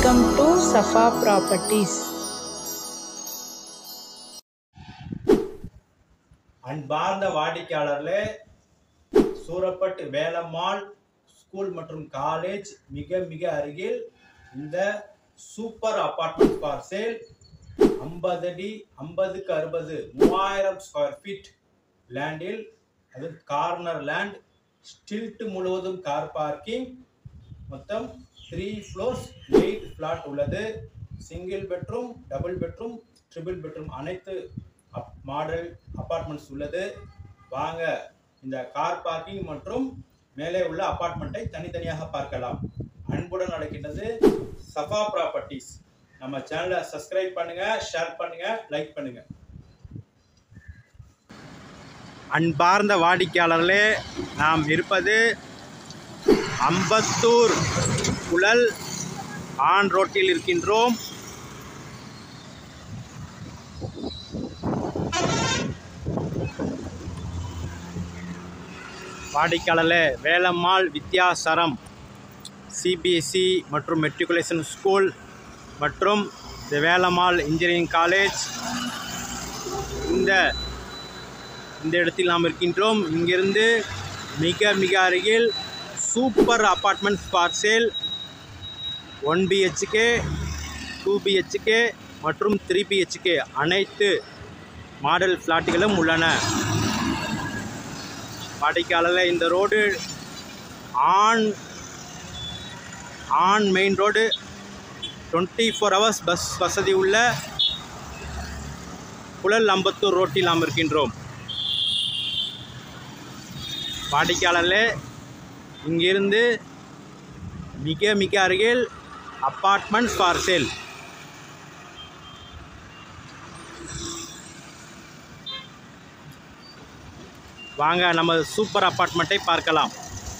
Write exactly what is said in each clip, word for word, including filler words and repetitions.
Welcome to Safa Properties. அன்பார்ந்த வாடிக்கையாளர்களே, Surapattu Velammal school மற்றும் காலேஜ் மிக மிக அருகில் இந்த சூப்பர் அபார்ட்மெண்ட் ஃபார் சேல் ஐம்பது அடி ஐம்பதுக்கு அறுபது மூவாயிரம் ஸ்கொயர் ஃபீட் லேண்டில், அது கார்னர் லேண்ட், ஸ்டில்ட் முழுவதும் கார் பார்க்கிங், மொத்தம் த்ரீ ஃப்ளோர்ஸ் எயிட் பிளாட் உள்ளது. Single bedroom, double bedroom, triple bedroom அனைத்து மாடல் அபார்ட்மெண்ட்ஸ் உள்ளது. வாங்க இந்த கார் பார்க்கிங் மற்றும் மேலே உள்ள அபார்ட்மெண்ட்டை தனித்தனியாக பார்க்கலாம். அன்புடன் அழைக்கின்றது சஃபா ப்ராப்பர்ட்டிஸ். நம்ம சேனலை சப்ஸ்கிரைப் பண்ணுங்க, ஷேர் பண்ணுங்க, லைக் பண்ணுங்க. அன்பார்ந்த வாடிக்கையாளர்களே, நாம் இருப்பது அம்பத்தூர் குழல் ஆன் ரோட்டில் இருக்கின்றோம். வாடிக்கையாளர்களே, வேலம்மாள் வித்யாசரம் சிபிஎஸ்இ மற்றும் மெட்ரிகுலேஷன் ஸ்கூல் மற்றும் வேலம்மாள் இன்ஜினியரிங் காலேஜ், இந்த இந்த இடத்தில் நாம் இருக்கின்றோம். இங்கிருந்து மிக மிக அருகில் super apartment for sale one BHK, two BHK மற்றும் த்ரீ பிஹெச்கே அனைத்து மாடல் ஃப்ளாட்டுகளும் உள்ளன. வாடிக்கையாளர்கள், இந்த road on on main road, twenty four hours bus வசதி உள்ள குழல் அம்பத்தூர் ரோட்டில் நாம் இருக்கின்றோம். வாடிக்கையாளர்களே, இங்கிருந்து மிக மிக அருகில் அப்பார்ட்மெண்ட் ஃபார் சேல். வாங்க நம்ம சூப்பர் அப்பார்ட்மெண்ட்டை பார்க்கலாம்.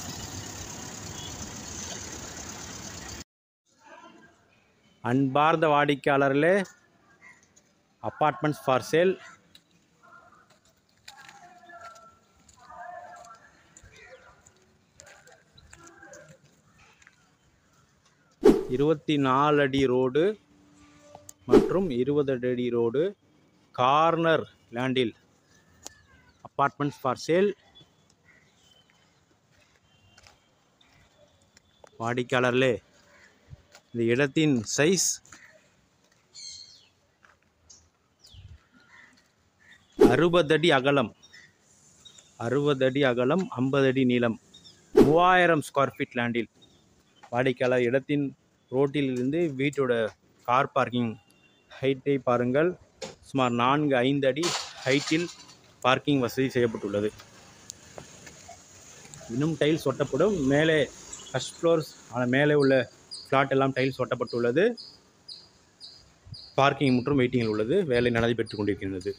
அன்பார்ந்த வாடிக்கையாளர்களே, அப்பார்ட்மெண்ட்ஸ் ஃபார் சேல் இருபத்தி நாலு அடி ரோடு மற்றும் இருபது அடி ரோடு கார்னர் லேண்டில் அப்பார்ட்மெண்ட்ஸ் ஃபார் சேல். வாடிக்கையாளர்களே, இந்த இடத்தின் சைஸ் அறுபது அடி அகலம், அறுபது அடி அகலம், ஐம்பது அடி நீளம், மூவாயிரம் ஸ்கொயர் ஃபீட் லேண்டில். வாடிக்கையாளர், இடத்தின் ரோட்டில் இருந்து வீட்டோட கார் பார்க்கிங் ஹைட்டை பாருங்கள். சுமார் நான்கு ஐந்து அடி ஹைட்டில் பார்க்கிங் வசதி செய்யப்பட்டுள்ளது. இன்னும் டைல்ஸ் ஒட்டப்படும். மேலே ஃபர்ஸ்ட் ஃப்ளோர்ஸ் மேலே உள்ள ஃப்ளாட் எல்லாம் டைல்ஸ் ஒட்டப்பட்டுள்ளது. பார்க்கிங் மற்றும் வெயிட்டிங்கில் உள்ளது. வேலை நடைபெற்று கொண்டிருக்கின்றது.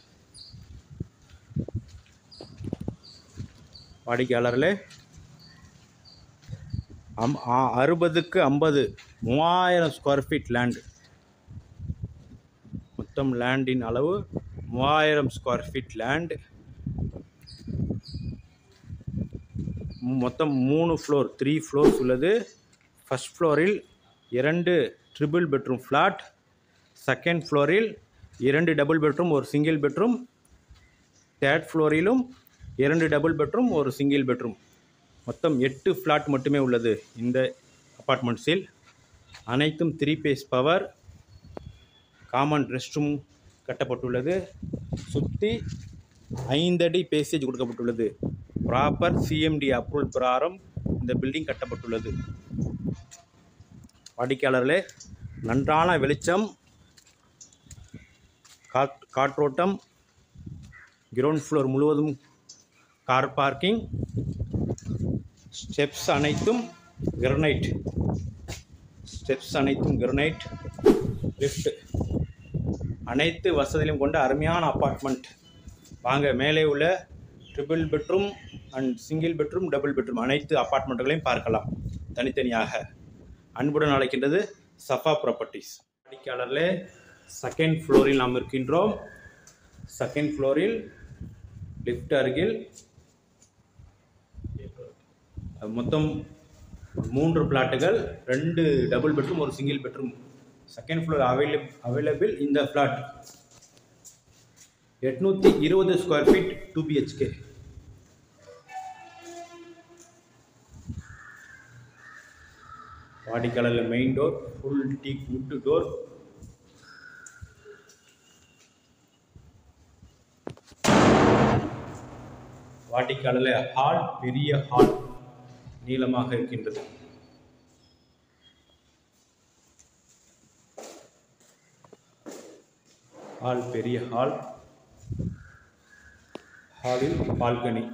வாடிக்கையாளர்களே, அம் அறுபதுக்கு ஐம்பது மூவாயிரம் ஸ்கொயர் ஃபீட் லேண்டு, மொத்தம் லேண்டின் அளவு மூவாயிரம் ஸ்கொயர் ஃபீட் லேண்ட். மொத்தம் மூணு ஃப்ளோர், த்ரீ ஃப்ளோர்ஸ் உள்ளது. ஃபர்ஸ்ட் ஃப்ளோரில் இரண்டு ட்ரிபிள் பெட்ரூம் ஃப்ளாட், செகண்ட் ஃப்ளோரில் இரண்டு டபுள் பெட்ரூம் ஒரு சிங்கிள் பெட்ரூம், தேர்ட் ஃப்ளோரிலும் இரண்டு டபுள் பெட்ரூம் ஒரு சிங்கிள் பெட்ரூம், மொத்தம் எட்டு ஃப்ளாட் மட்டுமே உள்ளது இந்த அப்பார்ட்மெண்ட்ஸில். அனைத்தும் three phase power, common rest room கட்டப்பட்டுள்ளது. சுற்றி ஐந்தடி பேசேஜ் கொடுக்கப்பட்டுள்ளது. ப்ராப்பர் சிஎம்டி அப்ரூவல் பிரகாரம் இந்த பில்டிங் கட்டப்பட்டுள்ளது. வாடிக்கையாளர்களே, நன்றான வெளிச்சம், காட் காற்றோட்டம், கிரவுண்ட் ஃப்ளோர் முழுவதும் கார் பார்க்கிங், ஸ்டெப்ஸ் அனைத்தும் கிரனைட், ஸ்டெப்ஸ் அனைத்தும் கிரனைட், லிஃப்ட், அனைத்து வசதியும் கொண்ட அருமையான அப்பார்ட்மெண்ட். வாங்க மேலே உள்ள triple bedroom and single bedroom, double bedroom அனைத்து அப்பார்ட்மெண்ட்டுகளையும் பார்க்கலாம் தனித்தனியாக. அன்புடன் அழைக்கின்றது சஃபா ப்ராப்பர்ட்டிஸ். வாடிக்கையாளர்களே, செகண்ட் ஃப்ளோரில் நாம் இருக்கின்றோம். செகண்ட் ஃப்ளோரில் லிஃப்ட் அருகில் மொத்தம் மூன்று பிளாட்டுகள், ரெண்டு டபுள் பெட்ரூம் ஒரு single bedroom second floor available available இந்த ஃப்ளாட் எட்நூற்றி இருபது ஸ்கொயர் ஃபீட் டூ பிஹெச்கே. வாடிக்கையாளர் main door full teak wood door. வாடிக்கையாளர் ஹால் பெரிய ஹால் நீளமாக இருக்கின்றது. ஹால் பெரிய ஹால். ஹாலில் பால்கனி.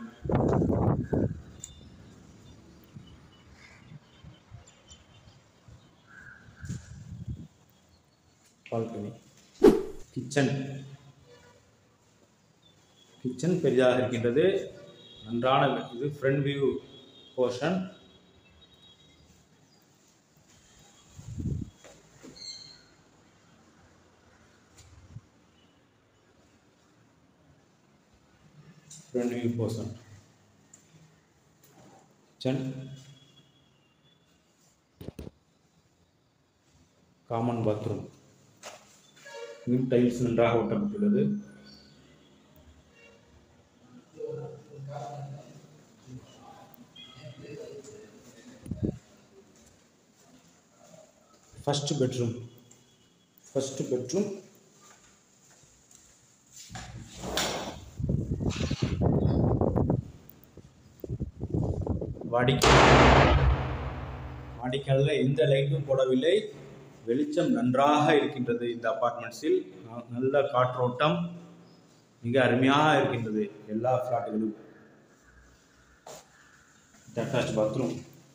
பால்கனி. கிச்சன். கிச்சன் பெரிதாக இருக்கின்றது. நன்றான இது front view portion. Front view portion. Kitchen. Common bathroom. Tiles நன்றாக ஒட்டப்பட்டுள்ளது. First bedroom. First bedroom. வாடிக்கையாளர் வாடிக்கையாளர் எந்த லைட்டும் போடவில்லை. வெளிச்சம் நன்றாக இருக்கின்றது. இந்த அபார்ட்மெண்ட்ஸில் நல்ல காற்றோட்டம் மிக அருமையாக இருக்கின்றது. எல்லா ஃப்ளாட்டுகளும். Attach bathroom.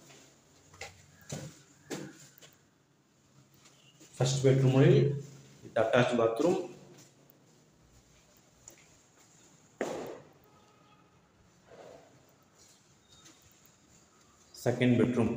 ஃபர்ஸ்ட் பெட்ரூமில் அட்டாச் பாத்ரூம். Second bedroom.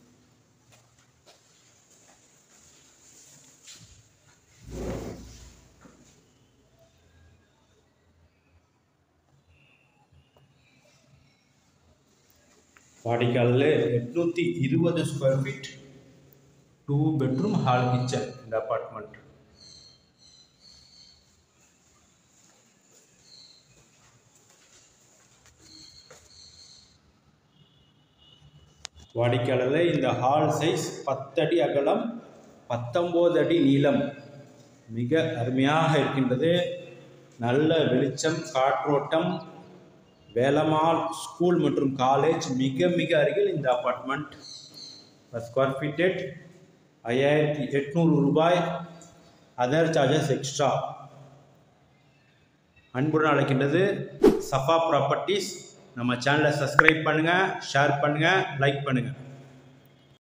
வாடிக்கையாளர் எட்நூற்றி இருபது square feet two bedroom hall kitchen இந்த அபார்ட்மெண்ட். வாடிக்கையாளர் இந்த ஹால் சைஸ் பத்து அடி அகலம், பத்தொன்பது அடி நீளம். மிக அருமையாக இருக்கின்றது. நல்ல வெளிச்சம், காற்றோட்டம். வேலம்மாள் ஸ்கூல் மற்றும் காலேஜ் மிக மிக அருகில் இந்த அபார்ட்மெண்ட். ஸ்கொயர் ஃபீட் ஐயாயிரத்தி எட்நூறு ரூபாய். Other charges extra. அன்புடன் அழைக்கின்றது சஃபா ப்ராப்பர்ட்டிஸ். நம்ம சேனலை சப்ஸ்கிரைப் பண்ணுங்கள், ஷேர் பண்ணுங்கள், லைக் பண்ணுங்கள்.